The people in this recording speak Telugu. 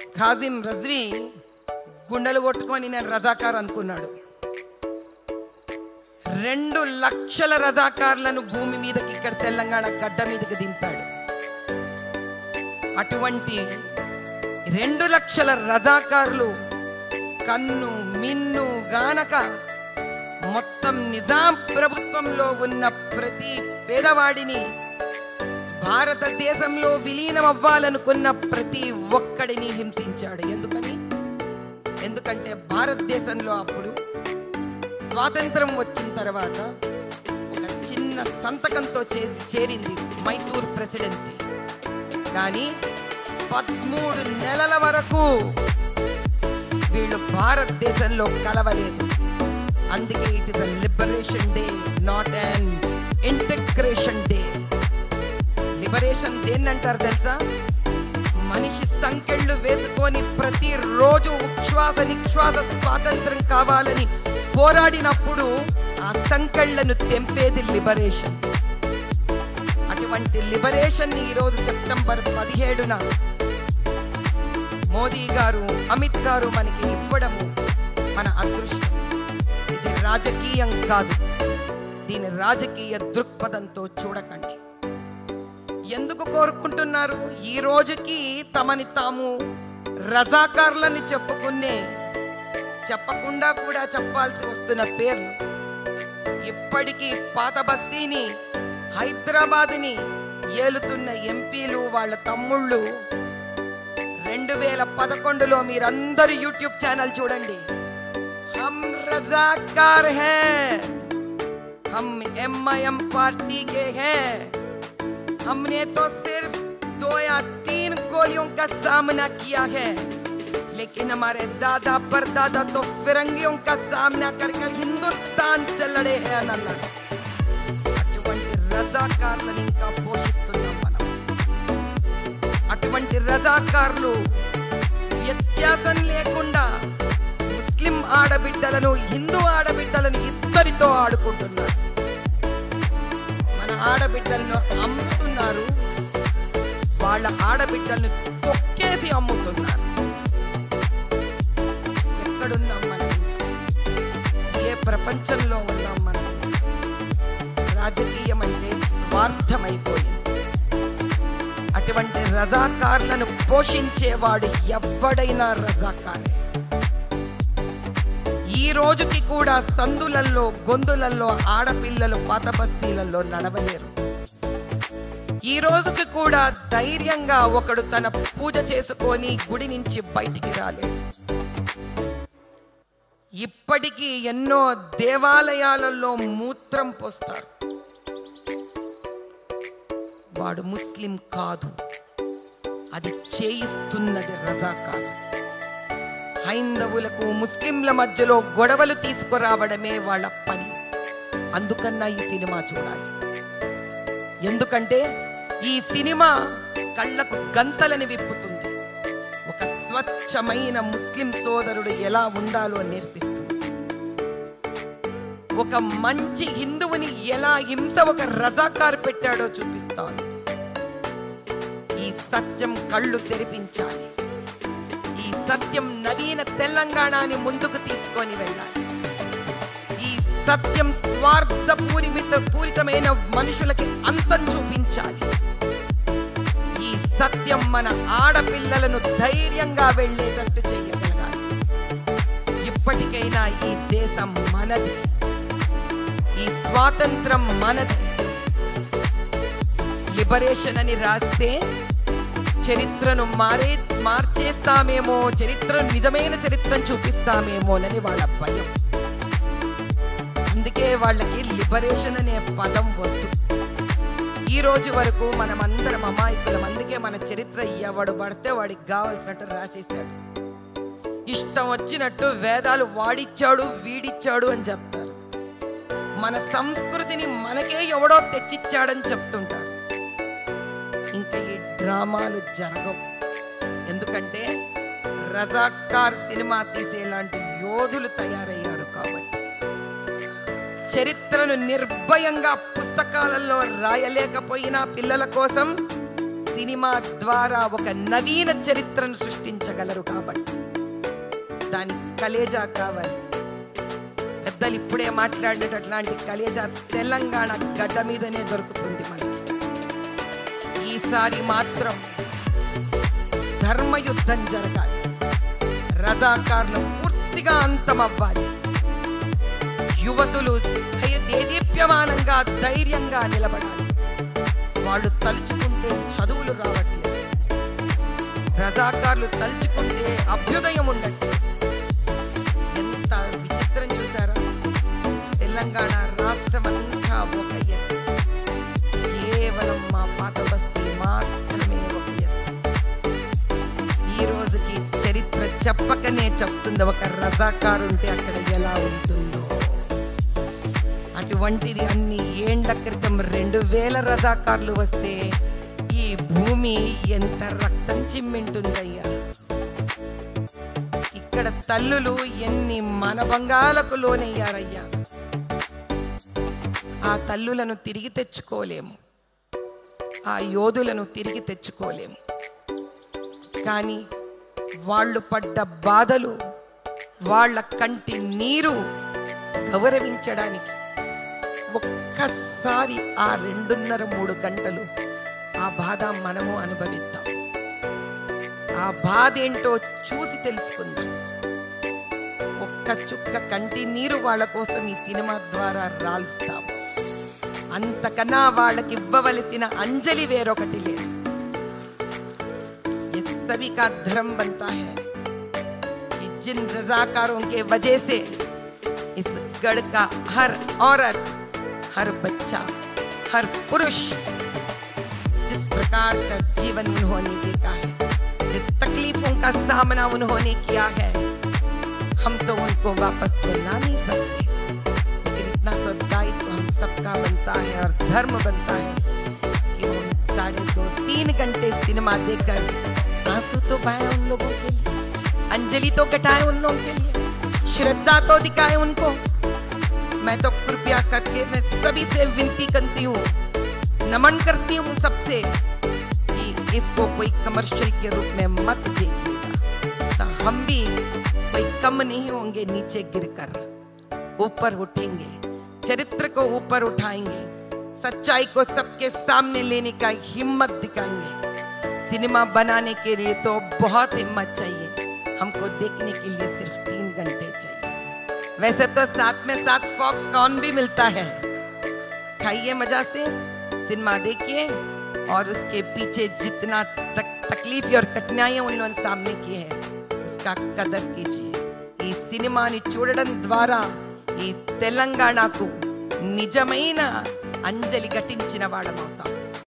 ఖాజిం రజ్వీ గుండెలు కొట్టుకొని నేను రజాకార్ అనుకున్నాడు. 2 లక్షల రజాకార్లను భూమి మీదకి ఇక్కడ తెలంగాణ గడ్డ మీదకి దింపాడు. అటువంటి 2 లక్షల రజాకార్లు కన్ను మిన్ను గానక మొత్తం నిజాం ప్రభుత్వంలో ఉన్న ప్రతి పేదవాడిని, భారతదేశంలో విలీనం అవ్వాలనుకున్న ప్రతి ఒక్కడిని హింసించాడు. ఎందుకంటే భారతదేశంలో అప్పుడు స్వాతంత్రం వచ్చిన తర్వాత ఒక చిన్న సంతకంతో చేరింది మైసూర్ ప్రెసిడెన్సీ. కానీ 13 నెలల వరకు వీళ్ళు భారతదేశంలో కలవలేదు. అందుకే it is a liberation day, not an integration day. Liberation దేన్నంటారు తెలుసా? మనిషి సంకెళ్ళు వేసుకొని ప్రతిరోజు ఉచ్ఛ్వాస నిశ్వాస స్వాతంత్రం కావాలని పోరాడినప్పుడు ఆ సంకెళ్లను తెంపేది లిబరేషన్. అటువంటి లిబరేషన్ ఈరోజు సెప్టెంబర్ 17న మోదీ గారు, అమిత్ గారు మనకి ఇవ్వడము మన అదృష్టం. ఇది రాజకీయం కాదు, దీని రాజకీయ దృక్పథంతో చూడకండి. ఎందుకు కోరుకుంటున్నారు? ఈ రోజుకి తమని తాము రజాకార్లని చెప్పకుండా కూడా చెప్పాల్సి వస్తున్న పేర్లు. ఇప్పటికీ పాత బస్తీని, హైదరాబాద్ని ఏలుతున్న ఎంపీలు, వాళ్ళ తమ్ముళ్ళు 2011లో మీరందరూ యూట్యూబ్ ఛానల్ చూడండి. హమ్ రజాకార్ హై, హమ్ MIM पार्टी के हैं, हमने तो सिर्फ 2 या 3 गोलियों का सामना किया है, लेकिन हमारे दादा परदादा तो फिरंगियों का सामना करके हिंदुस्तान से लड़े हैं अनन्ना. అటువంటి రజాకార్లను ఇంకా పోషిస్తున్నాం మనం. అటువంటి రజాకార్లు వ్యత్యాసం లేకుండా ముస్లిం ఆడబిడ్డలను, హిందూ ఆడబిడ్డలను ఇద్దరితో ఆడుకుంటున్నారు. మన ఆడబిడ్డలను అమ్ముతున్నారు, వాళ్ళ ఆడబిడ్డలను తొక్కేసి అమ్ముతున్నారు. ఎక్కడున్నాం మనం? ఏ ప్రపంచంలో ఉన్నాం మనం? రాజకీయం అంటే స్వార్థమైపోయింది. అటువంటి రజాకార్లను పోషించేవాడు ఎవ్వడైనా రజాకారే. ఈ రోజుకి కూడా సందులల్లో, గొంతులల్లో ఆడపిల్లలు పాత బస్తీలలో నడవలేరు. ఈ రోజుకి కూడా ధైర్యంగా ఒకడు తన పూజ చేసుకొని గుడి నుంచి బయటికి రాలేడు. ఇప్పటికీ ఎన్నో దేవాలయాలలో మూత్రం పోస్తారు. వాడు ముస్లిం కాదు, అది చేయిస్తున్నది రజాకార్. హైందవులకు ముస్లింల మధ్యలో గొడవలు తీసుకురావడమే వాళ్ళ పని. అందుకన్నా ఈ సినిమా చూడాలి. ఎందుకంటే ఈ సినిమా కళ్ళకు గంతలని విప్పుతుంది. ఒక స్వచ్ఛమైన ముస్లిం సోదరుడు ఎలా ఉండాలో నేర్పిస్తుంది. ఒక మంచి హిందువుని ఎలా హింస ఒక రజాకార్ పెట్టాడో చూపిస్తాను. ఈ సత్యం కళ్ళు తెరిపించాలి. ఈ సత్యం నవీన తెలంగాణని ముందుకు తీసుకొని వెళ్ళాలి. ఈ సత్యం పూరితమైన మనుషులకి అంతం చూపించాలి. ఈ సత్యం మన ఆడపిల్లలను ధైర్యంగా వెళ్ళేటట్టు చేయగలగాలి. ఇప్పటికైనా ఈ దేశం మనది, ఈ స్వాతంత్రం మనది. లిబరేషన్ అని రాస్తే చరిత్రను మార్చేస్తామేమో, నిజమైన చరిత్రను చూపిస్తామేమోనని వాళ్ళ భయం. అందుకే వాళ్ళకి లిబరేషన్ అనే పదం వద్దు. ఈ రోజు వరకు మనమందరం అమాయకులం. అందుకే మన చరిత్ర ఎవడు పడితే వాడికి కావాల్సినట్టు రాసేసాడు. ఇష్టం వచ్చినట్టు వేదాలు వాడిచ్చాడు, వీడిచ్చాడు అని చెప్తారు. మన సంస్కృతిని మనకే ఎవడో తెచ్చిచ్చాడని చెప్తుంటారు. ఇంకా ఈ డ్రామాలు జరగవు. ఎందుకంటే రజాకార్ సినిమా తీసేలాంటి యోధులు తయారయ్యారు కాబట్టి. చరిత్రను నిర్భయంగా పుస్తకాలలో రాయలేకపోయినా పిల్లల కోసం సినిమా ద్వారా ఒక నవీన చరిత్రను సృష్టించగలరు. కాబట్టి దానికి కలేజా కావాలి. పెద్దలు ఇప్పుడే మాట్లాడినట్టు అట్లాంటి కలేజా తెలంగాణ గడ్డ మీదనే దొరుకుతుంది మనకి. ఈసారి మాత్రం ధర్మయుద్ధం జరగాలి. రజాకార్లు పూర్తిగా అంతమవ్వాలి. యువతులు దేదీప్యమానంగా ధైర్యంగా నిలబడాలి. వాళ్ళు తలుచుకుంటే చదువులు రావట్లేదు. రజాకార్లు తలుచుకుంటే అభ్యుదయం ఉండట్లేదు. ఎంత విచిత్రం చూసారా? తెలంగాణ రాష్ట్రం అంతా ఒక ఎత్తు, కేవలం మా పాత బస్తీ మాత్రమే ఒక ఎత్తు. ఈ రోజుకి చరిత్ర చెప్పకనే చెప్తుంది ఒక రజాకారు ఉంటే అక్కడ ఎలా ఉంటుందో. అటువంటిది అన్ని ఏండ్ల క్రితం 2000 రజాకార్లు వస్తే ఈ భూమి ఎంత రక్తం చిమ్మింటుందయ్యా. ఇక్కడ తల్లులు ఎన్ని మనభంగాలకు లోనయ్యారయ్యా. ఆ తల్లులను తిరిగి తెచ్చుకోలేము, ఆ యోధులను తిరిగి తెచ్చుకోలేము. కానీ వాళ్ళు పడ్డ బాధలు, వాళ్ళ కంటి నీరు గౌరవించడానికి ఒక్కసారి ఆ 2.5-3 గంటలు ఆ బాధ మనము అనుభవిద్దాం. ఆ బాధ ఏంటో చూసి తెలుసుకుందాం. ఒక్క చుక్క కంటి నీరు వాళ్ళ కోసం ఈ సినిమా ద్వారా రాల్స్తాం. అంతకన్నా వాళ్ళకి ఇవ్వవలసిన అంజలి వేరొకటి లేదు. ये सभी का धर्म बनता है कि जिन रजाकारों के वजह से इस गढ़ का हर औरत, हर बच्चा, हर पुरुष जिस प्रकार का जीवन उन्होंने देखा है, जिस तकलीफों का सामना उन्होंने किया है, हम तो उनको वापस तो ला नहीं सकते, लेकिन इतना तो दायित्व हम सबका बनता है और धर्म बनता है कि वो 2.5-3 घंटे सिनेमा देखकर आंसू तो बहाए उन लोगों के लिए, अंजलि तो घटाए उन लोगों के लिए, श्रद्धा तो दिखाए उनको। मैं तो कृपया करके मैं सभी से विनती करती हूँ, नमन करती हूँ सबसे कि इसको कोई कमर्शियल के रूप में मत देखिएगा। तो हम भी कोई कम नहीं होंगे, नीचे गिरकर ऊपर उठेंगे, चरित्र को ऊपर उठाएंगे, सच्चाई को सबके सामने लेने का हिम्मत दिखाएंगे। सिनेमा बनाने के लिए तो बहुत हिम्मत चाहिए, हमको देखने के लिए सिर्फ 3 घंटे चाहिए। वैसे तो साथ में साथ पॉपकॉर्न भी मिलता है, खाइए मजा से, सिनेमा देखिए और उसके पीछे जितना तकलीफ और कठिनाइयां उन्होंने सामने की है उसका कदर कीजिए। ఈ సినిమాని చూడడం ద్వారా ఈ తెలంగాణకు నిజమైన అంజలి ఘటించిన వాడమవుతాం.